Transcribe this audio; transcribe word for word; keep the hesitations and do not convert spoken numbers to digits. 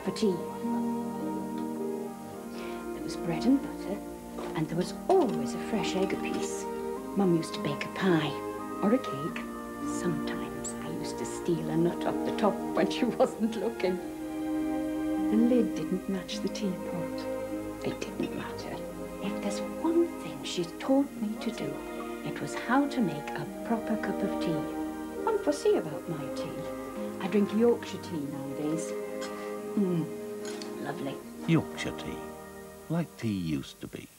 for tea. There was bread and butter, and there was always a fresh egg apiece. Mum used to bake a pie or a cake. Sometimes I used to steal a nut off the top when she wasn't looking. The lid didn't match the teapot. It didn't matter. If there's one thing she taught me to do, it was how to make a proper cup of tea. Unfussy about my tea. I drink Yorkshire tea nowadays. Mmm, lovely. Yorkshire tea, like tea used to be.